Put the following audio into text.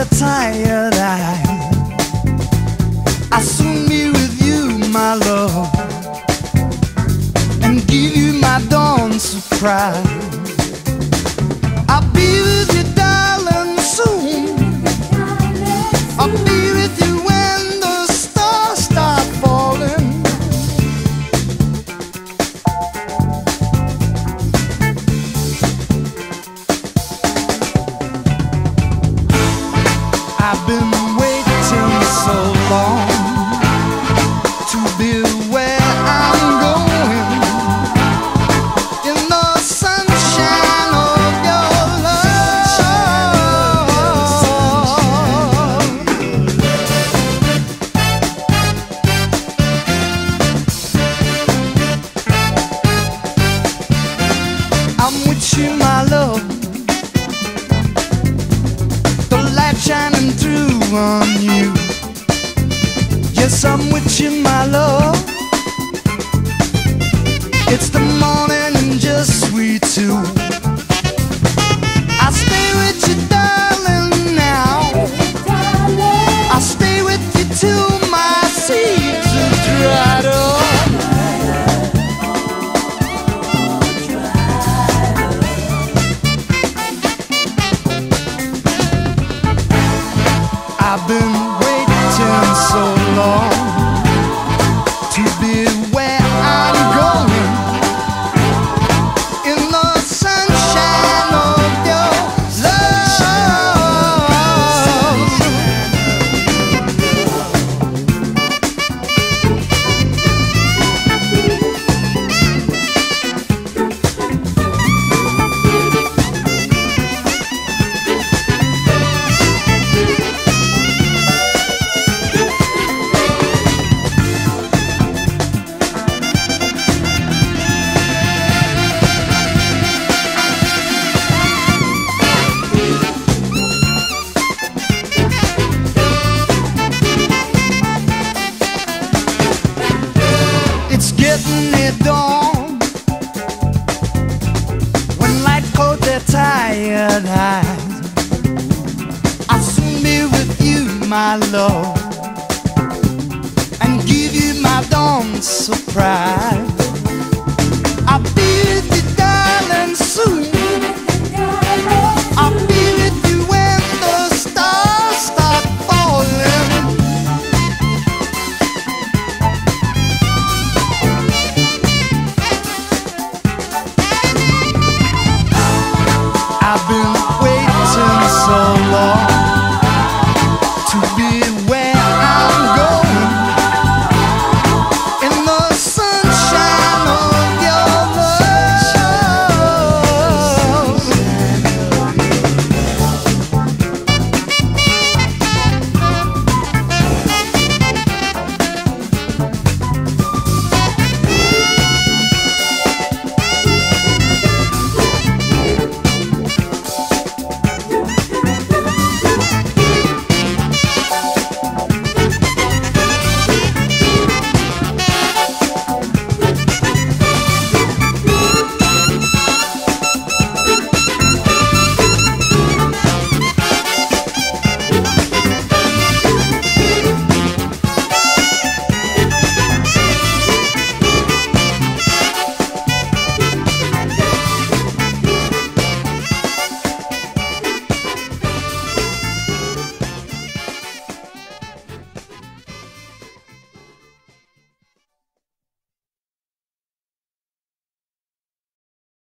their tired eyes. I'll soon be with you, my love, and give you my dawn surprise. I'll be with you, darling, soon. I'll be with you when the stars start falling. I've been waiting so long to be where I'm going, in the sunshine of your love. I'm with you, my love, the light shining through on you. Yes, I'm with you, my love. It's the morning and just we two. I'll stay with you, darling, now. I'll stay with you till my seas are dried up. I've been waiting so long to be where I'm going, in the sunshine of your It's getting near dawn, when light coat their tired eyes. I'll soon be with you, my love, and give you my dawn surprise. I'll be with you, darling, soon. I'll be with you when the stars start falling. I've been